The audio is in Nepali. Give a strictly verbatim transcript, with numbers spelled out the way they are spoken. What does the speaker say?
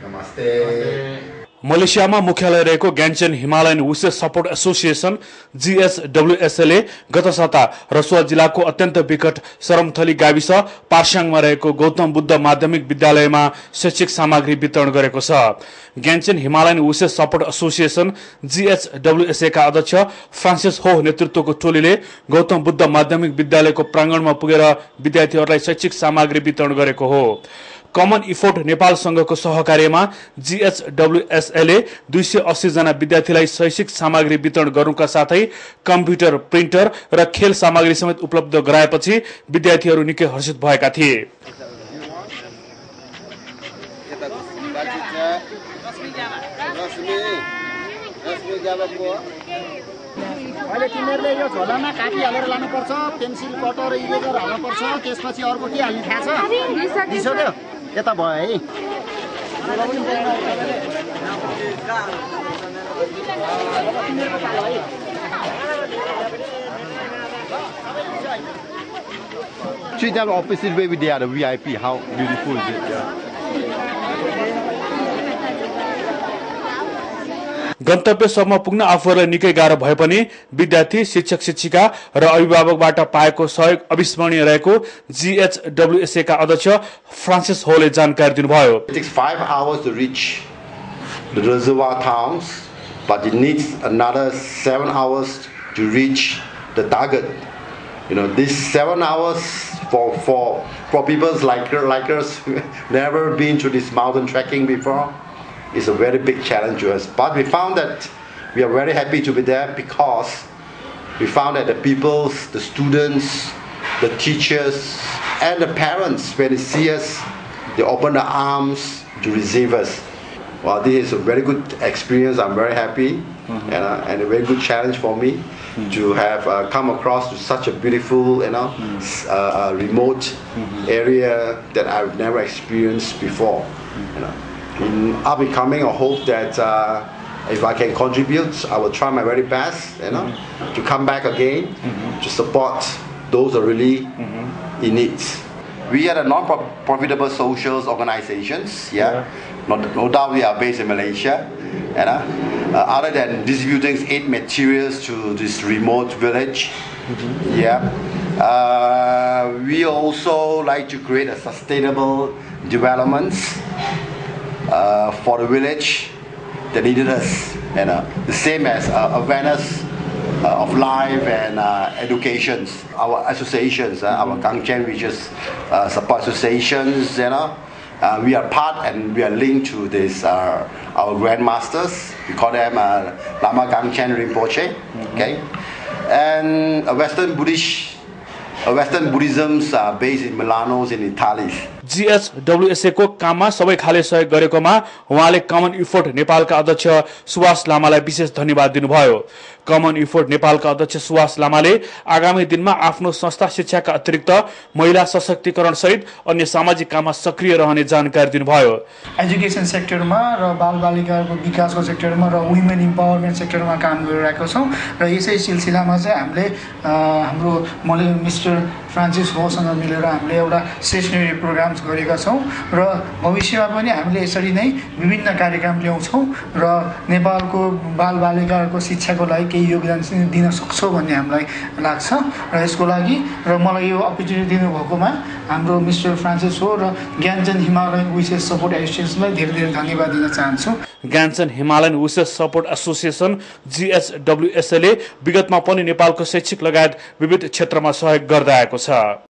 मलेसियामा मुख्यालय रहेको Gyangchen Himalayan Vishesh support association G H W S A ले गत साता रसुवा जिल्लाको अत्यन्त विकट सरमथली गाविस पार्स्याङमा रहेको गौतम बुद्ध माध्यमिक विद्यालयमा शैक्षिक सामग्री वितरण गरेको छ। Gyangchen Himalayan Vishesh support association G H W S A का अध्यक्ष फ्रान्सिस हो नेतृत्वको टोलीले गौतम बुद्ध माध्यमिक विद्यालयको प्राङ्गणमा पुगेर विद्यार्थीहरूलाई शैक्षिक सामग्री वितरण गरेको हो। कमन इफोर्ट नेपाल संघको सहकार्यमा G H W S A ले दुई सय अस्सी जना विद्यार्थीलाई शैक्षिक सामग्री वितरण गर्नुका साथै कम्प्युटर, प्रिन्टर र खेल सामग्री समेत उपलब्ध गराएपछि विद्यार्थीहरू निकै हर्षित भएका थिए। अहिले तिमीहरूले यो झोलामा काटी हालेर लानुपर्छ, पेन्सिल कटर इरेजर हाल्नुपर्छ, त्यसपछि अर्को के हाल्ने थाहा छ? दिइसक्यो? यता भयो है। See that opposite way with the other V I P. How beautiful is it? Yeah. गन्तव्यसम्म पुग्न आफूहरूलाई निकै गाह्रो भए पनि विद्यार्थी, शिक्षक शिक्षिका र अभिभावकबाट पाएको सहयोग अविस्मरणीय रहेको G H W S A का अध्यक्ष फ्रान्सिस होले जानकारी दिनुभयो। It takes five hours to reach the reservoir towns, but it needs another seven hours to reach the target. You know, these seven hours for for for people like like us who never been to this mountain trekking before. It's a very big challenge to us, but we found that we are very happy to be there because we found that the people, the students, the teachers, and the parents, when they see us, they open their arms to receive us. Well, this is a very good experience. I'm very happy, mm-hmm. and, uh, and a very good challenge for me mm-hmm. to have uh, come across to such a beautiful, you know, mm-hmm. uh, uh, remote mm-hmm. area that I've never experienced before. Mm-hmm. You know. In upcoming, I hope that uh, if I can contribute, I will try my very best, you know, mm-hmm. to come back again mm-hmm. to support those who are really mm-hmm. in need. We are a non-profitable social organizations. Yeah, yeah. No, no doubt we are based in Malaysia. You know? uh, other than distributing aid materials to this remote village, mm-hmm. yeah, uh, we also like to create a sustainable development. Uh, for the village that needed us, and uh, the same as uh, awareness uh, of life and uh, educations. Our associations, uh, our Gangchen, which is uh, support associations, you know, uh, we are part and we are linked to this uh, our grandmasters. We call them uh, Lama Gangchen Rinpoche, okay, and a Western Buddhist, a Western Buddhism's uh, based in Milano in Italy. G H W S A को काममा सबै खाले सहयोग गरेकोमा उहाँले कमन इफोर्ट नेपालका अध्यक्ष सुवास लामालाई विशेष धन्यवाद दिनुभयो। कमन इफोर्ट नेपालका अध्यक्ष सुवास लामाले आगामी दिनमा आफ्नो संस्था शिक्षाका अतिरिक्त महिला सशक्तिकरण सहित अन्य सामाजिक काममा सक्रिय रहने जानकारी दिनुभयो। एजुकेसन सेक्टरमा र बालबालिकाको विकासको सेक्टरमा र वुमेन इम्पावरमेन्ट सेक्टरमा काम गरिरहेका छौँ र यसै सिलसिलामा चाहिँ हामीले हाम्रो मिस्टर फ्रान्सिस होसँग मिलेर हामीले एउटा सेसनरी प्रोग्राम गरेका छौँ र भविष्यमा पनि हामीले यसरी नै विभिन्न कार्यक्रम ल्याउँछौँ र नेपालको बालबालिकाको शिक्षाको लागि केही योगदान दिन सक्छौँ भन्ने हामीलाई लाग्छ र यसको लागि र मलाई यो अपर्च्युनिटी दिनुभएकोमा हाम्रो मिस्टर फ्रान्सिस हो र ग्याङ्चेन हिमालयन विशेष सपोर्ट एसोसिएसनलाई धेरै धेरै धन्यवाद दिन चाहन्छु। Gyangchen Himalayan Vishesh support association G H W S A ले विगतमा पनि नेपालको शैक्षिक लगायत विविध क्षेत्रमा सहयोग गर्दै आएको छ।